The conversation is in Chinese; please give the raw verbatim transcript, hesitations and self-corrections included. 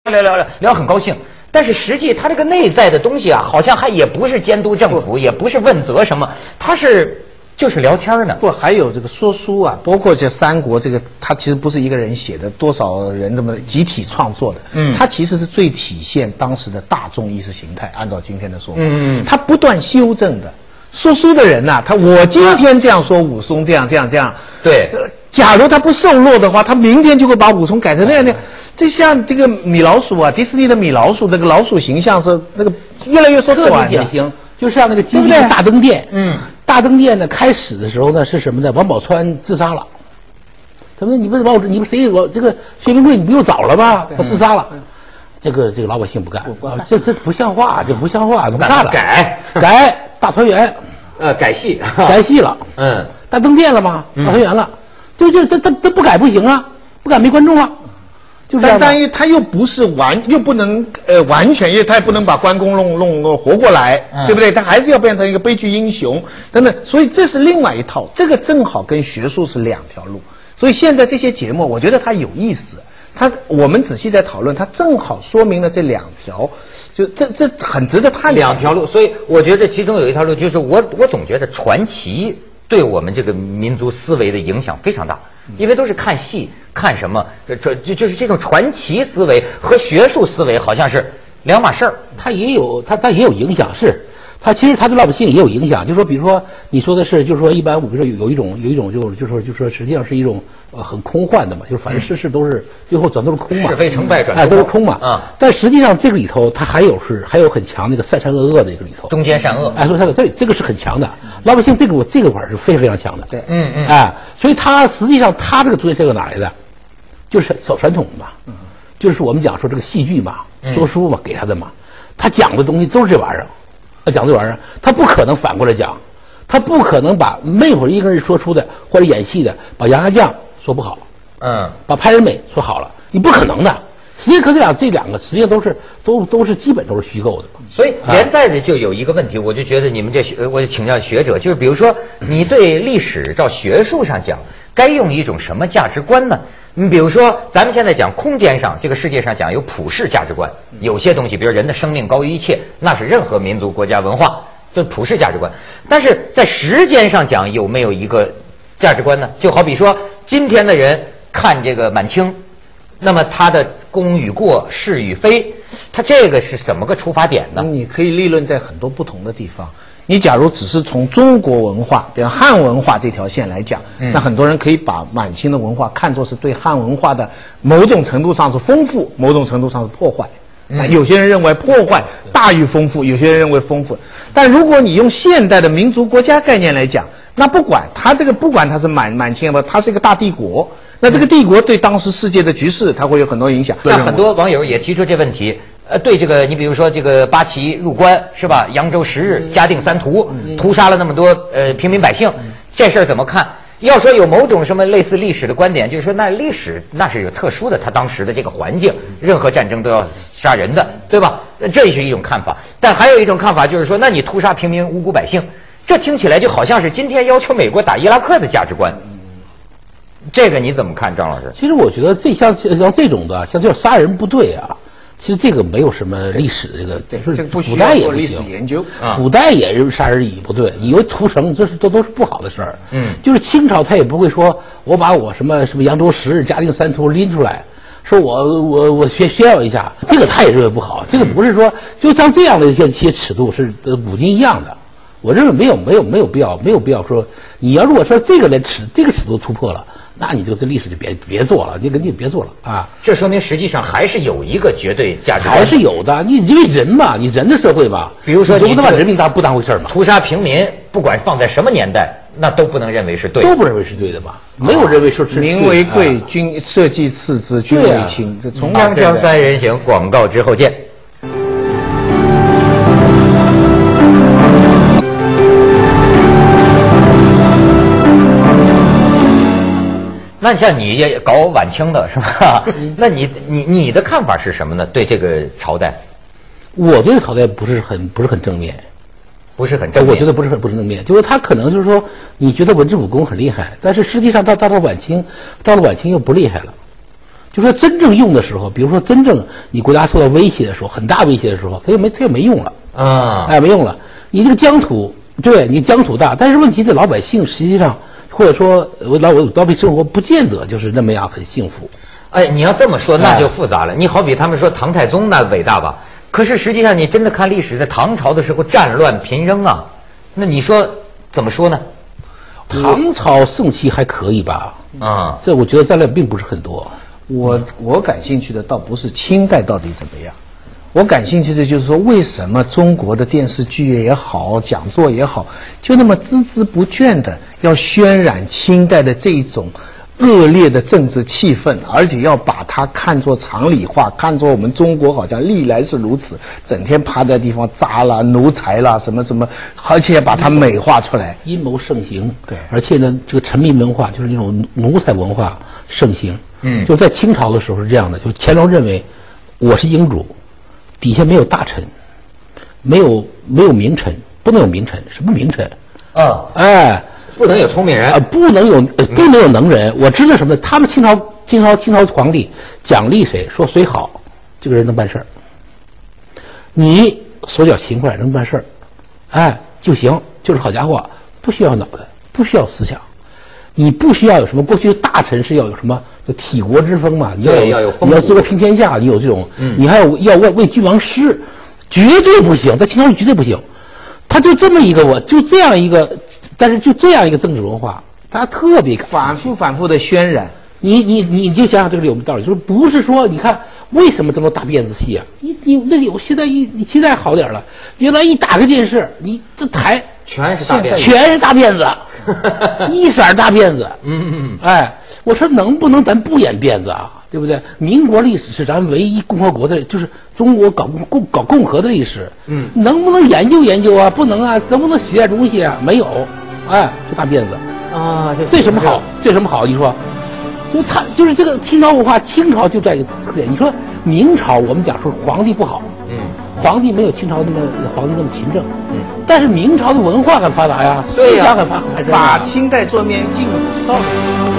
聊聊聊聊很高兴。但是实际他这个内在的东西啊，好像还也不是监督政府，也不是问责什么，他是就是聊天呢。 不，还有这个说书啊，包括这三国这个，他其实不是一个人写的，多少人这么集体创作的。嗯，他其实是最体现当时的大众意识形态。按照今天的说法，嗯嗯，他不断修正的。说书的人呐、啊，他我今天这样说武松这样这样这样， 对。 呃假如他不受落的话，他明天就会把武松改成那样的。这像这个米老鼠啊，迪士尼的米老鼠，那个老鼠形象是那个越来越受特别典型，就像那个金陵大灯殿。嗯，大灯殿呢开始的时候呢是什么呢？王宝钏自杀了。他说：“你不把我，你不谁我这个薛平贵你不又找了吗？他自杀了。”这个这个老百姓不干，这这不像话，这不像话，怎么干了？ 改改大团圆， 呃，改戏改戏了。 嗯， 大灯殿了吗？大团圆了。就就他他他不改不行啊，不改没观众了，就这样。 但但他又不是完，又不能呃完全，因为他也不能把关公弄弄弄活过来，嗯、对不对？他还是要变成一个悲剧英雄等等。所以这是另外一套，这个正好跟学术是两条路。所以现在这些节目，我觉得它有意思。它我们仔细在讨论，它正好说明了这两条，就这这很值得探讨。 两条路，所以我觉得其中有一条路就是我我总觉得传奇。对我们这个民族思维的影响非常大，因为都是看戏看什么，这就就是这种传奇思维和学术思维好像是两码事儿。 它也有它它也有影响，是它其实它对老百姓也有影响。就是说，比如说你说的是，就是说一般我比如说有有一种有一种就是就是说就是说实际上是一种呃很空幻的嘛，就是反正世事都是最后转都是空嘛， 是非成败转哎都是空嘛啊。但实际上这个里头它还有是还有很强那个善善恶恶的一个里头， 中间善恶。 哎，所以它的这这个是很强的。老百姓这个我这个块是非常非常强的， 对， 嗯嗯，哎，所以他实际上他这个中间这个哪来的，就是小传统嘛，嗯，就是我们讲说这个戏剧嘛，说书嘛，给他的嘛，他讲的东西都是这玩意儿，他讲这玩意儿，他不可能反过来讲，他不可能把那会儿一个人说书的或者演戏的，把杨家将说不好， 嗯， 把潘仁美说好了，你不可能的。实际上，这俩这两个实际上都是都都是基本都是虚构的， 所以连带的就有一个问题，我就觉得你们这学，我就请教学者，就是比如说你对历史照学术上讲，该用一种什么价值观呢？你比如说咱们现在讲空间上，这个世界上讲有普世价值观，有些东西，比如人的生命高于一切，那是任何民族、国家、文化就普世价值观。但是在时间上讲，有没有一个价值观呢？就好比说今天的人看这个满清，那么他的功与过，是与非，他这个是怎么个出发点呢？ 你可以立论在很多不同的地方。你假如只是从中国文化，比如汉文化这条线来讲，嗯、那很多人可以把满清的文化看作是对汉文化的某种程度上是丰富，某种程度上是破坏。那、嗯、有些人认为破坏大于丰富，有些人认为丰富。但如果你用现代的民族国家概念来讲，那不管它这个，不管它是满满清不，它是一个大帝国。那这个帝国对当时世界的局势，它会有很多影响。 像很多网友也提出这问题，呃，对这个，你比如说这个八旗入关是吧？扬州十日，嘉定三屠，屠杀了那么多呃平民百姓，这事儿怎么看？要说有某种什么类似历史的观点，就是说那历史那是有特殊的，它当时的这个环境，任何战争都要杀人的，对吧？这是一种看法。但还有一种看法就是说，那你屠杀平民无辜百姓，这听起来就好像是今天要求美国打伊拉克的价值观。这个你怎么看，张老师？ 其实我觉得这像像这种的，像这种杀人部队啊，其实这个没有什么历史这个， 对，这个不古代也做历史研究， 古代也是杀人以部队，以为屠城，这是这都是不好的事儿。嗯，就是清朝他也不会说我把我什么什么扬州十日、嘉定三屠拎出来，说我我我炫炫耀一下，这个他也认为不好。这个不是说就像这样的一些一些尺度是呃古今一样的。我认为没有没有没有必要没有必要说，你要如果说这个连尺这个尺度突破了，那你这个历史就别别做了，你肯定别做了啊！ 这说明实际上还是有一个绝对价值观， 还是有的。你因为人嘛，你人的社会嘛， 比如说你不能把人民当不当回事嘛。 屠杀平民，不管放在什么年代，那都不能认为是对的， 都不认为是对的吧？没有认为说是民为贵，君社稷次之，君为轻。这从锵锵三人行，广告之后见。那像你也搞晚清的是吧？那你你你的看法是什么呢？对这个朝代， 我对朝代不是很不是很正面， 不是很正面。 我觉得不是很不是正面，就是他可能就是说，你觉得文治武功很厉害，但是实际上到到了晚清，到了晚清又不厉害了。 就说真正用的时候，比如说真正你国家受到威胁的时候，很大威胁的时候，它又没它又没用了啊， 哎，没用了。你这个疆土，对你疆土大，但是问题这老百姓实际上或者说老老百姓生活不见得就是那么样很幸福。 哎，你要这么说那就复杂了。你好比他们说唐太宗那伟大吧，可是实际上你真的看历史，在唐朝的时候战乱频仍啊，那你说怎么说呢？ 唐朝盛期还可以吧？ 啊， 这我觉得战乱并不是很多。 我我感兴趣的倒不是清代到底怎么样，我感兴趣的就是说，为什么中国的电视剧也好，讲座也好，就那么孜孜不倦的要渲染清代的这种恶劣的政治气氛，而且要把它看作常理化，看作我们中国好像历来是如此，整天趴在地方扎啦、奴才啦，什么什么，而且把它美化出来， 阴谋盛行。 对， 而且呢，这个臣民文化就是那种奴才文化盛行。 嗯， 就在清朝的时候是这样的，就乾隆认为我是英主，底下没有大臣，没有没有名臣，不能有名臣，什么名臣？ 啊， 哎。 不能有聪明人啊、呃，不能有、呃，不能有能人。我知道什么？他们清朝清朝清朝皇帝奖励谁，说谁好，这个人能办事儿。你手脚勤快能办事儿，哎就行，就是好家伙，不需要脑袋，不需要思想，你不需要有什么。过去大臣是要有什么？就体国之风嘛，你要有要有风， 你要治国平天下，你有这种， 嗯、 你还有要为为君王师，绝对不行，在清朝绝对不行。他就这么一个，我就这样一个，但是就这样一个政治文化，他特别反复反复的渲染。 你你你就想想这个有没有道理？就是不是说你看为什么这么多大辫子戏啊？你你那有现在一你现在好点了，原来一打开电视，你这台全是大辫子， 全是大辫子，一色大辫子。 嗯嗯， 哎，我说能不能咱不演辫子啊？对不对？民国历史是咱唯一共和国的，就是中国搞共搞共和的历史。嗯，能不能研究研究啊？不能啊，能不能写点东西啊？没有，哎，就大辫子啊，这这什么好？这什么好？你说，就他就是这个清朝文化，清朝就在一个特点。你说明朝，我们讲说皇帝不好，嗯，皇帝没有清朝那么皇帝那么勤政，嗯，但是明朝的文化很发达呀，思想很发达， 把清代做面镜子照着。